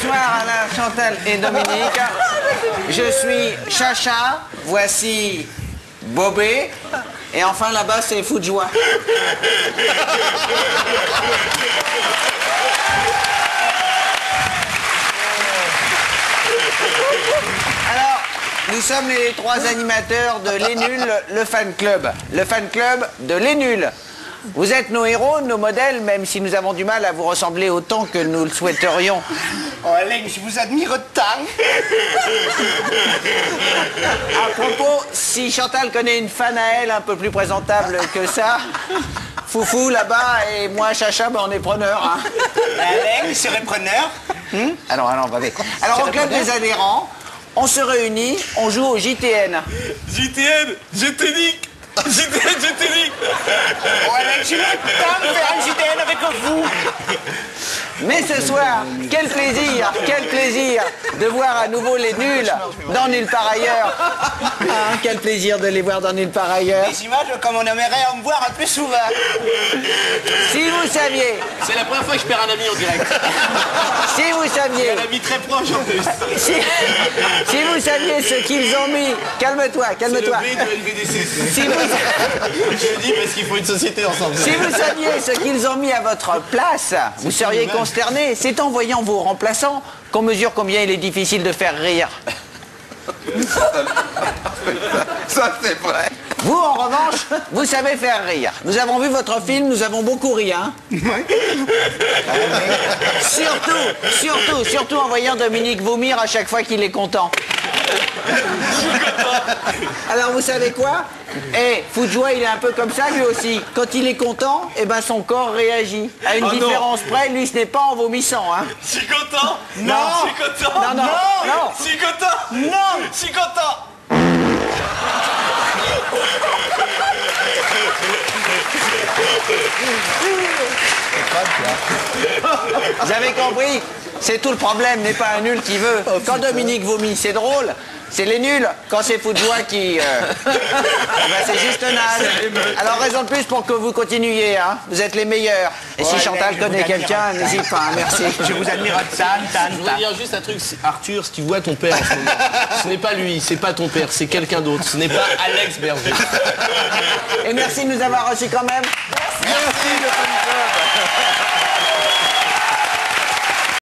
Bonsoir Alain, Chantal et Dominique. Je suis Chacha, voici Bobé. Et enfin là-bas c'est Fou de joie. Alors, nous sommes les trois animateurs de Les Nuls, le fan club. Le fan club de Les Nuls. Vous êtes nos héros, nos modèles, même si nous avons du mal à vous ressembler autant que nous le souhaiterions. Oh Alain, je vous admire tant. À propos, si Chantal connaît une fan à elle un peu plus présentable que ça, Foufou là-bas et moi Chacha, ben on est preneurs. Hein. Alain, vous serez preneur? Alors, au club des adhérents, on se réunit, on joue au JTN. JTN, je te nique. JTN, je te nique. Oh Alain, je veux tant faire un JTN avec vous. Mais ce soir, quel plaisir de voir à nouveau les nuls dans Nulle part ailleurs. Ah, quel plaisir de les voir dans Nulle part ailleurs. Des images comme on aimerait en voir plus souvent. Si vous saviez, C'est la première fois que je perds un ami en direct. si vous saviez, Un ami très proche en plus. si vous saviez ce qu'ils ont mis, calme-toi. Le B de LVDC. Si vous, Je le dis parce qu'il faut une société ensemble. si vous saviez ce qu'ils ont mis à votre place, vous seriez consterné. C'est en voyant vos remplaçants qu'on mesure combien il est difficile de faire rire. Ça, c'est vrai. Vous, en revanche, vous savez faire rire. Nous avons vu votre film, nous avons beaucoup ri, hein. Surtout en voyant Dominique vomir à chaque fois qu'il est content. Alors, vous savez quoi? Fou de joie, il est un peu comme ça, lui aussi. Quand il est content, eh ben, son corps réagit. À une différence près, lui, ce n'est pas en vomissant, hein. Je suis content. Non. Je suis content. Non. Je suis content. Non. Je suis content. Vous avez compris? C'est tout le problème, n'est pas un nul qui veut. Quand Dominique vomit, c'est drôle. C'est les nuls. Quand c'est Fou de joie qui... ben, c'est juste naze. Alors, raison de plus pour que vous continuiez, hein. Vous êtes les meilleurs. Et si Ouais, Chantal je connaît vous admire. quelqu'un, n'hésite pas, hein, merci. Je vous admire Je voudrais dire juste un truc, Arthur, si tu vois ton père en ce moment, ce n'est pas lui, c'est pas ton père, c'est quelqu'un d'autre, ce n'est pas Alex Berger. Et merci de nous avoir reçus quand même. Merci, le fan club.